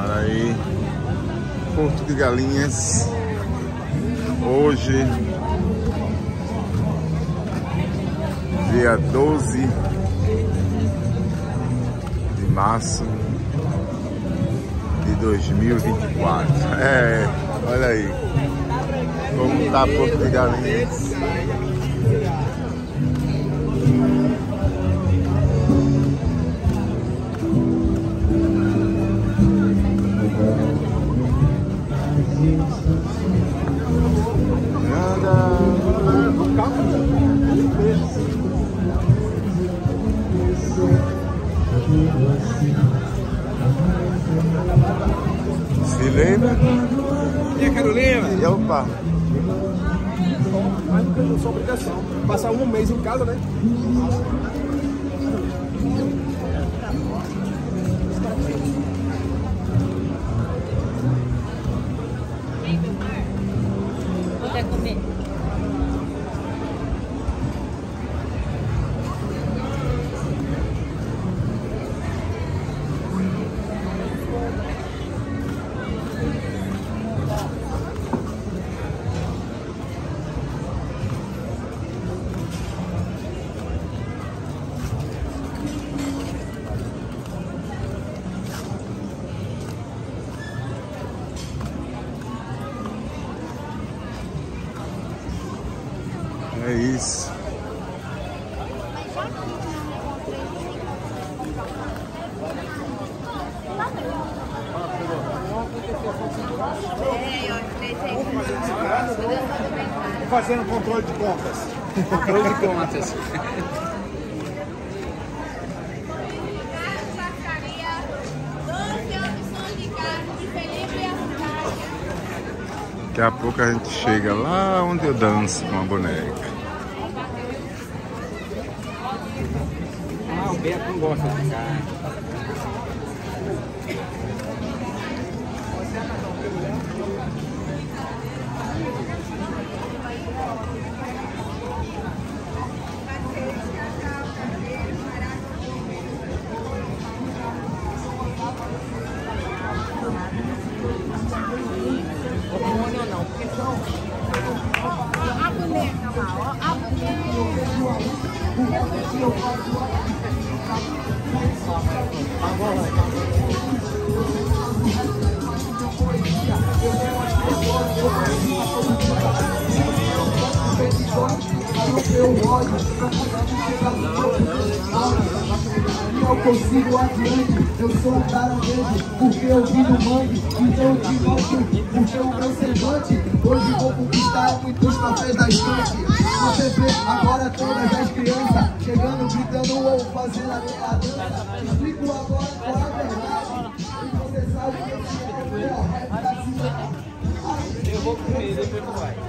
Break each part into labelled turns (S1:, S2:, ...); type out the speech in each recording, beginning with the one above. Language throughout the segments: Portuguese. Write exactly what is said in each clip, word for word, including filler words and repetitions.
S1: Olha aí, Porto de Galinhas. Hoje, dia doze de março de dois mil e vinte e quatro. É, olha aí como tá Porto de Galinhas. Se lembra?
S2: E a Carolina?
S1: E opa!
S2: Mas não tem sua obrigação. Passar um mês em casa, né?
S3: Quer comer?
S1: É isso.
S2: Fazendo controle de contas.
S4: Controle de contas.
S1: Daqui a pouco a gente chega lá onde eu danço com a boneca.
S4: Ah, o Beto não gosta de dançar.
S3: A boneca lá, ó. A
S5: Eu consigo adiante, eu sou um caranguejo, porque eu vi no mangue, então eu te mostro, porque o meu semblante, hoje vou conquistar muitos cafés da estante. Você vê agora todas as crianças, chegando, gritando ou fazendo até a dança. Te explico agora qual é a verdade, e você sabe que esse é o melhor rap da cidade.
S4: Eu vou comer, depois tu vai.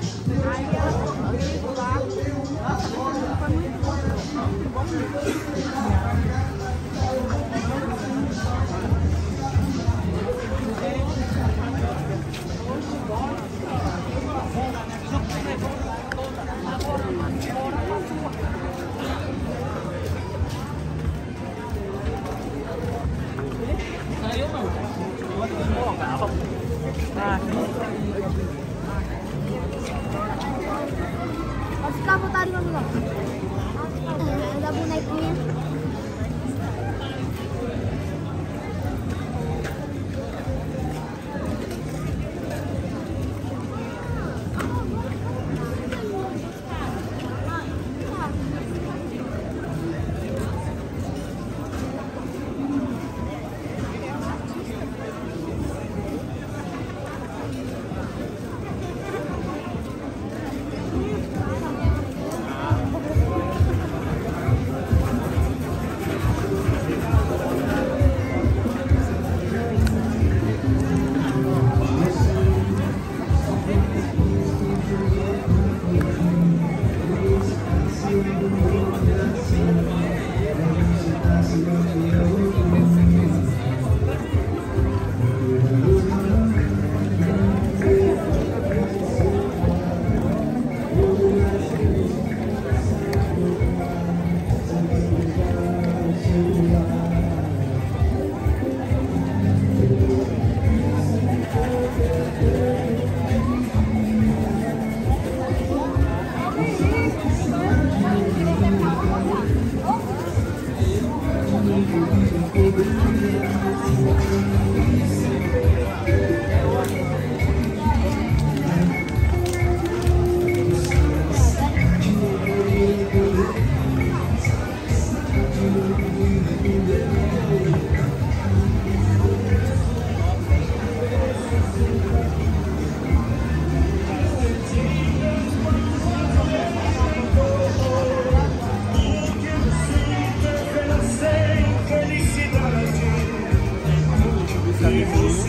S3: Pode ficar à vontade, meu amigo. É, da bonequinha.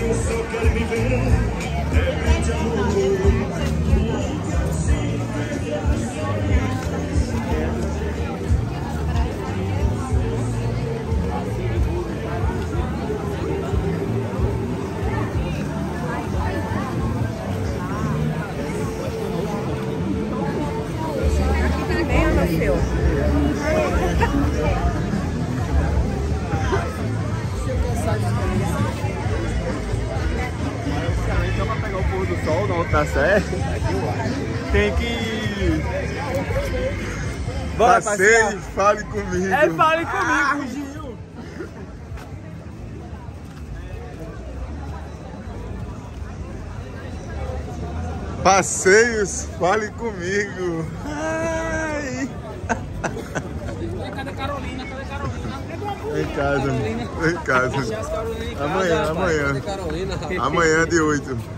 S1: Só pra pegar o pôr do sol na outra série, tem que...
S4: Bora,
S1: passeie, fale comigo.
S4: É, fale comigo, Gil.
S1: Passeios, fale comigo. Ai.
S4: Cadê Carolina? Cadê Carolina?
S1: Em casa, em casa. Amanhã, amanhã. Amanhã de oito.